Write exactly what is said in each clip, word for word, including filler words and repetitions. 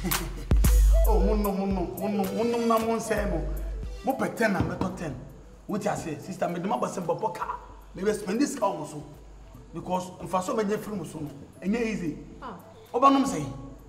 Oh, mono, mono, mono, mono, na mon say no. Mo pe ten na me to ten. What I say, sister, me dem abasem bobo car. Me be spend this car so. Because if I so many film so no. Enye easy. Ah. Oba no say.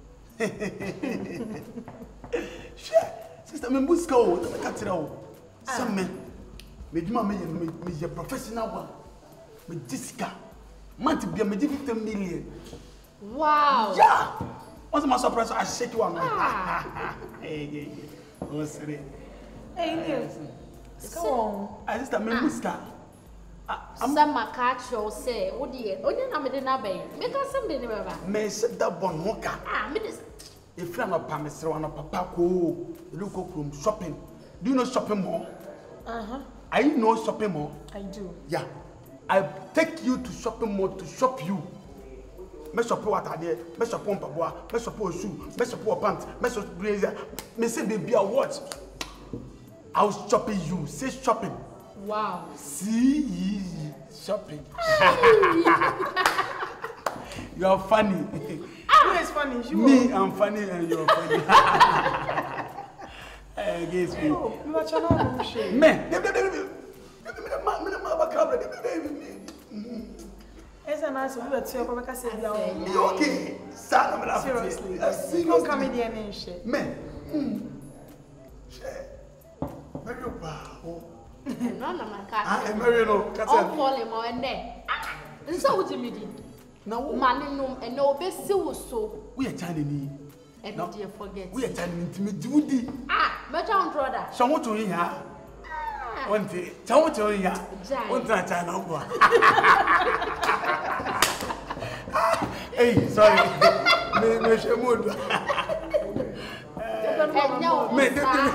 Share. Sister, me buska o, me ka tira o. Some me. Me djuma me me me professional one. Me Jessica. Man to be a me fifty million. Wow. Yeah. What's my surprise? I shake you on. Hey, hey, hey. What's it? Hey, yes. Come on. I just am a muska. Some macacho say, oh dear, oh, you're not in a bay. Make us some dinner. May set that one walker. Ah, miss. If you're not Pamela, one of Papa, you look room shopping. Do you know shopping mall? Uh huh. I know shopping mall. I do. Yeah. I take you to shopping mall to shop you. Me shop what are there? Me shop on paboa, me shop on shoe, me shop on pants, me shop blazer. Me say baby, I watch. I was shopping you. Say shopping. Wow. See shopping. You are funny. Who is funny? You. Me, I'm funny and you're funny. Eh, guess me. Oh, you are channel shit. Me. It's a nice one. Let's see if I can say that. Okay. Seriously. Don't come in here and shit. Me. Shit. Very wow. No, no, my cat. Ah, very no. All falling more and there. And so would you mean? Now, man, no, and no best so. We are Chinese. And no, dear, forget. We are Chinese intimate. Ah, but I'm brother. Someone to hear. One day, someone to hear. One time, China. Hey, sorry. Me, me, she mood. Me,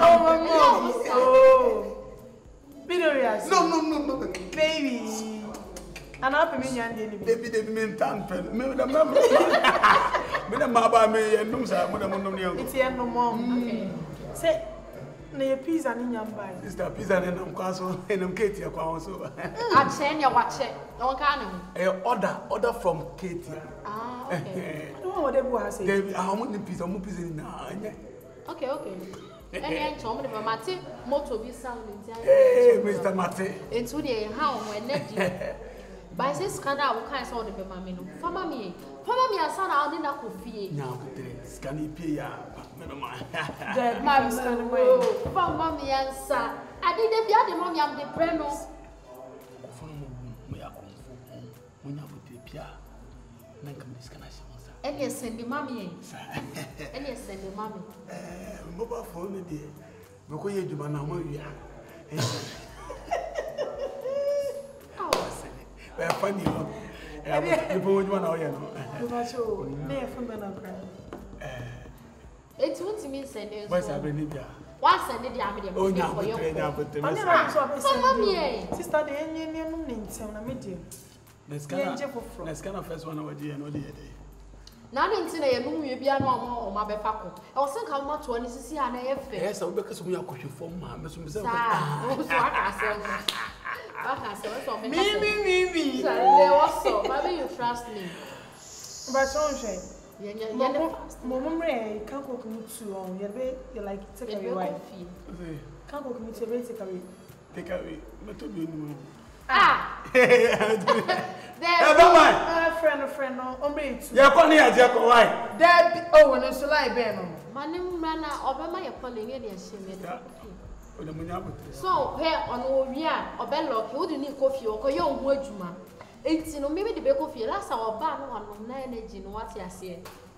oh, Midoriya. No, no, no, no, baby. And I'll be me and baby, baby, me tan pen. Me, me, me, me, me, me, maba me, and no, sir, me, me, no, no, it's here no more. Okay. Say, na pizza ni nyamba. Sister, pizza ni namkwaso, ni namketi ya kwa so. Ache ya wache. No kana. Eh, order, order from Katie. Ah, okay. I don't know what they will say. They, how much pizza? How much pizza ni na? Okay, okay. Any chom de mate moto bi sound ntia. Eh, Mister Mate. Into the how when net. By say scanner wo kan so de be mame no. Fama me. Fama me asa na odi na kofie. Nya kutere. Scanner pay ya. Me no ma. The my scanner way. Fama me ansa. Adi de bia de mom yam de pre no. Ofo no mo ya konfo. Mo nya kutere pia. Na kam scanner shi monsa. Any send the mommy. Any send the mommy. Eh, mobile phone dey. Me ko ye djuma na mo wi a. Oh, we are funny. Eh, you put djuma na o ye no. You watch oh, me phone me na cry. Eh. It won't mean send it. What's happening there? What send it am dey for your. Oh, nya for tell me. Mommy. Sister dey enye enye no ntim na me dey. Let's scan. Let's scan first one over there and all the other. Na na nti na ye no wie bia na omo omo abefa ko e wo sen ka mo to ani sisi ha na ye fe yes we beka so mu yakohwe fom ma me so me se ko ah so aka se aka se so me me me me me le waso ma be you trust me but so say ye ye ye mo mo mre kan ko ku tu on ye be you like take away wife kan ko ku tu be take away take away me to be ni ah there no man a friend a friend no ombre itu ye ko ni aje ko why there oh when so lie be no manim na obema ye calling ye dey shame me o de munya botre so he ono wi a obelo ke odi ni kofi o ko ye ohu adwuma enti no me be de be kofi la sa oba no ono na energy no wati ase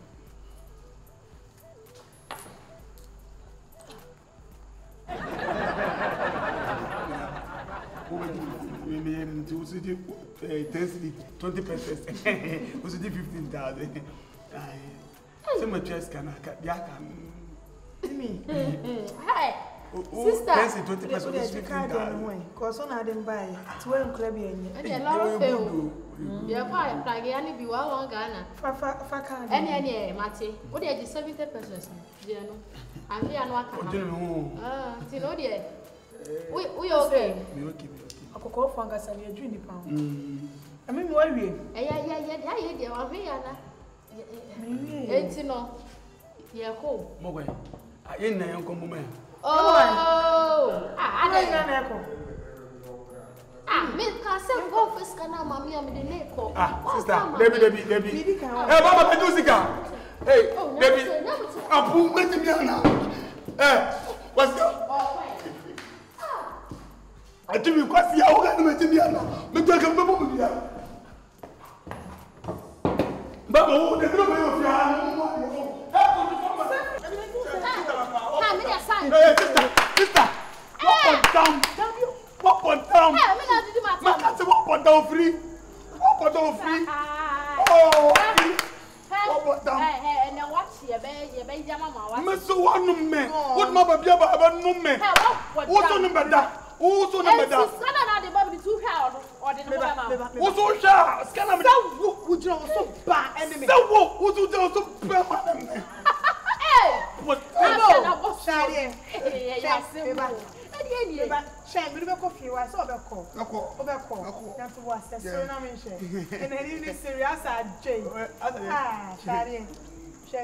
we see the twenty percent we see the fifteen thousand so much just can ya can me hey sister twenty percent is fifteen thousand cause on hadn't buy to en club yen e lot of fail ya kwa plug ya ni bi wa won Ghana fa fa fa ka ene ene mate wo dey seventy percent dey no afi anu aka ah ti no dey we we okay me okay akoko fo anga sa ye dwuni pa mm ami mi wa wie eh ya ya ya ya ye dey wa hwe ya na mi wie enti no Yeah, cool. Mogwe. I ain't na yanko mume. Oh. Ah, I don't know. Ah, me can say go first kana mami am de neko. Ah, sister, baby, baby, baby. Baby can. Hey, mama, be do sika. Hey, baby. Apu, meti mi ana. Eh, what's up? Oh, wait. I think we quite see how can meti mi ana. Me to kan bebo mi ya. Baba, o de no me o fi ana. Ha, me dey sign. Hey, sister, sister. Walk on down. Walk on down. Hey, me na do my Ma ka se walk on down free. Walk on down free. Oh, walk on down. Hey, hey, and then watch you be you be jama ma watch. Me so wanu me. What ma ba bia ba ba nu me. Hey, what? Wo so no beda. Wo so no beda. Sana na de baby two hair or the no ma. Wo so sha. Scanner me. So wo jira so ba enemy. So wo wo so jira so ba ma me. Hey. What? No. Sorry. Yeah, yeah, simple. Eba, shame, we be coffee, why so be call. Ako. Obe call. You have to watch that so na me share. And then you serious at J. Ah, sorry. Share.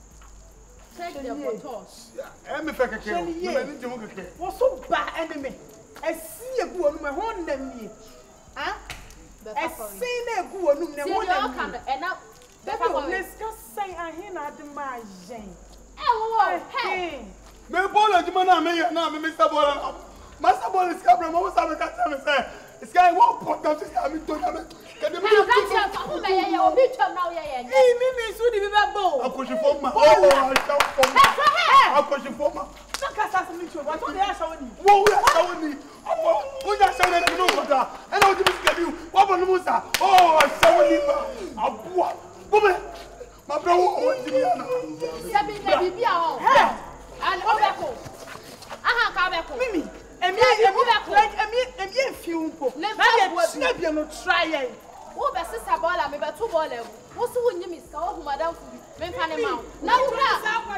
Check the photos. Eh me fe keke o. Me ni jimu keke. Wo so ba enemy. E si egu onu me ho ndam nie. Ah? E si na egu onu me ho ndam nie. And now That let's just say I hear na de ma jen. Eh wo, hey. Me bola juma na me na me Mister Bola. Master Bola is cabra mo sa me ka tell me say. It's guy what put down to me to me. Can you me ka tell me me ya obi twam na wo ya ya. Eh me me so di be bo. Akoshi forma. Oh, I shout forma. Akoshi forma. No ka sa me twa. What do they show ni? Wo we show ni. Omo, wo ya show na no go da. And I just get you. What about Musa? Oh, I show ni ba. Abua. Come my bro, what do you know? Sabi na bibia ho. Hey. And obeko. Aha ka obeko. Mimi. Emi emi like emi emi efiu nko. Na dey na bia no try yen. Wo be sisa bola me be two bola egu. Wo si wo nyimi ska wo hu madam fu bi. Me fa ne ma. Na wura.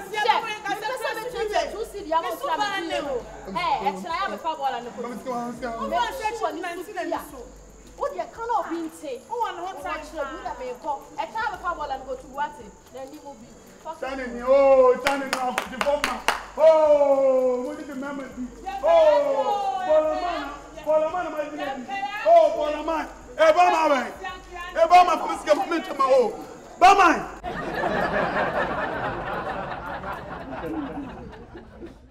Me se be twenty two cedi am try me. Hey, e try am fa bola ne ko. Let's go, let's go. Me se ni nineteen na so. Wo de kan obi nte. O wan hot time do that me ko. E try am fa bola ne go to what? Na ni mo bi. Shining, oh, shining now, the bomber. Oh, what did the memory? Oh, Bolaman, Bolaman, my baby. Oh, Bolaman. Hey, Bama, hey, Bama, for this government, my oh, Bama.